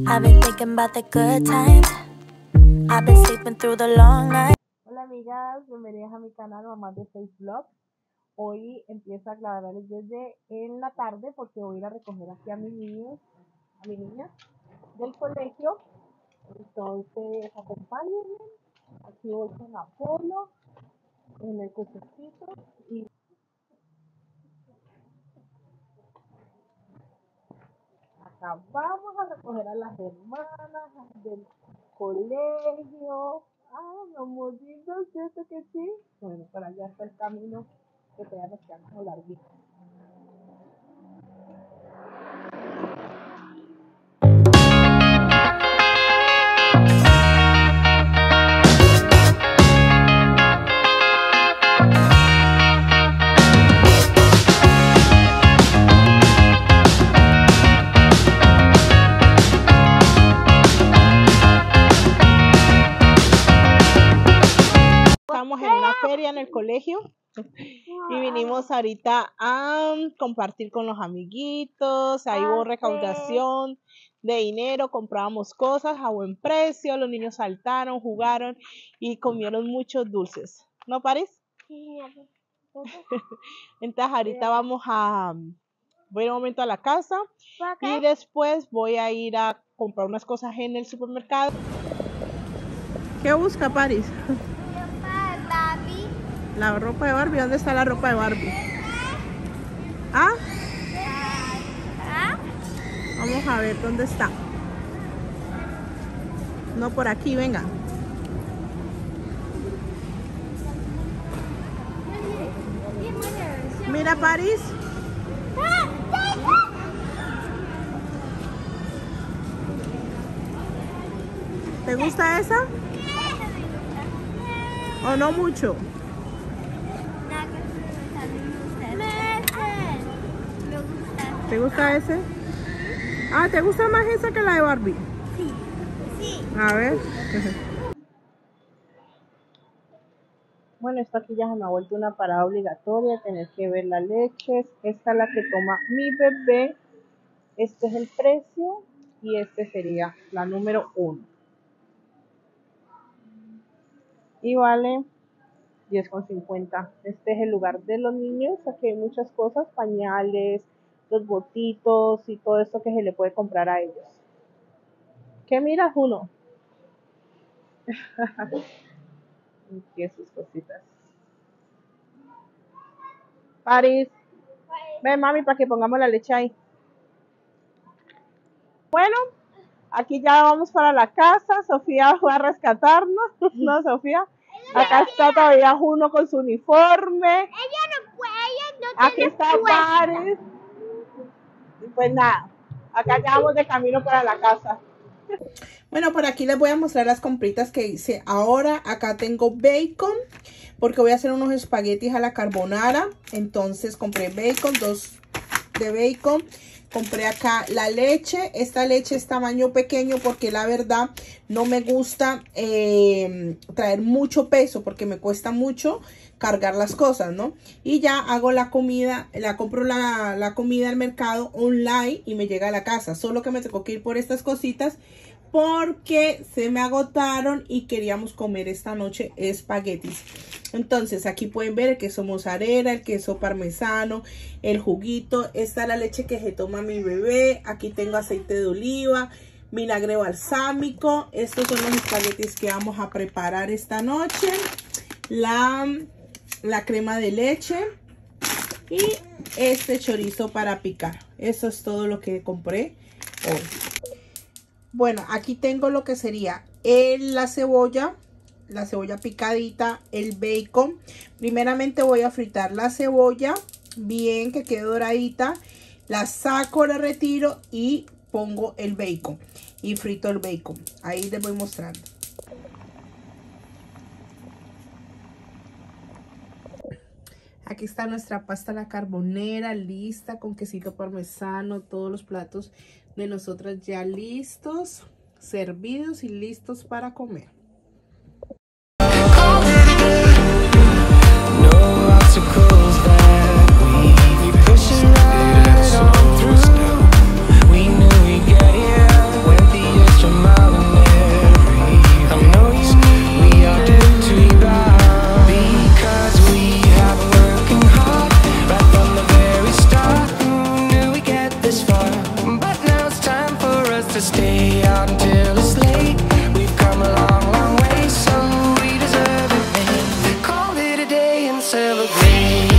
I've been thinking about the good times. I've been sleeping through the long night. Hola amigas, bienvenidas a mi canal Mamás de 6 Vlogs. Hoy empiezo a grabarles desde en la tarde porque voy a ir a recoger aquí a mis niños, a mi niña del colegio. Entonces acompáñenme. Aquí voy con Apolo en el cochecito y acá vamos a recoger a las hermanas del colegio. Ah, mi amorcito, ¿cierto que sí? Bueno, para allá está el camino que todavía nos queda como larguito. Estamos en una feria en el colegio y vinimos ahorita a compartir con los amiguitos. Ahí hubo recaudación de dinero, comprábamos cosas a buen precio, los niños saltaron, jugaron y comieron muchos dulces. ¿No, París? Entonces ahorita voy un momento a la casa y después voy a ir a comprar unas cosas en el supermercado. ¿Qué busca, París? La ropa de Barbie. ¿Dónde está la ropa de Barbie? ¿Ah? Vamos a ver dónde está. No, por aquí, venga. Mira, París. ¿Te gusta esa? ¿O no mucho? ¿Te gusta ese? Ah, ¿te gusta más esa que la de Barbie? Sí. Sí. A ver. Bueno, esto aquí ya se me ha vuelto una parada obligatoria, tener que ver la leche. Esta es la que toma mi bebé. Este es el precio y este sería la número 1. Y vale 10,50. Este es el lugar de los niños. Aquí hay muchas cosas, pañales, los botitos y todo esto que se le puede comprar a ellos. ¿Qué miras, uno? Y sus cositas. París, ven mami para que pongamos la leche ahí. Bueno, aquí ya vamos para la casa. Sofía fue a rescatarnos. ¿No, Sofía? Acá está todavía Juno con su uniforme. Ella no puede, ella no Aquí tiene está fuerza. Paris. Y pues nada, acá ya vamos de camino para la casa. Bueno, por aquí les voy a mostrar las compritas que hice ahora. Acá tengo bacon, porque voy a hacer unos espaguetis a la carbonara. Entonces compré bacon, 2 de bacon. Compré acá la leche. Esta leche es tamaño pequeño porque la verdad no me gusta traer mucho peso porque me cuesta mucho cargar las cosas, ¿no? Y ya hago la comida, compro la comida al mercado online y me llega a la casa. Solo que me tengo que ir por estas cositas porque se me agotaron y queríamos comer esta noche espaguetis. Entonces aquí pueden ver el queso mozzarella, el queso parmesano, el juguito. Esta es la leche que se toma mi bebé. Aquí tengo aceite de oliva, vinagre balsámico. Estos son los espaguetis que vamos a preparar esta noche. La crema de leche y este chorizo para picar. Eso es todo lo que compré hoy. Bueno, aquí tengo lo que sería la cebolla picadita, el bacon. Primeramente voy a fritar la cebolla bien que quede doradita. La saco, la retiro y pongo el bacon y frito el bacon. Ahí les voy mostrando. Aquí está nuestra pasta a la carbonera lista con quesito parmesano, todos los platos de nosotras ya listos, servidos y listos para comer. We knew we'd get here with the stay out until it's late. We've come a long, long way, so we deserve it, babe. Call it a day and celebrate.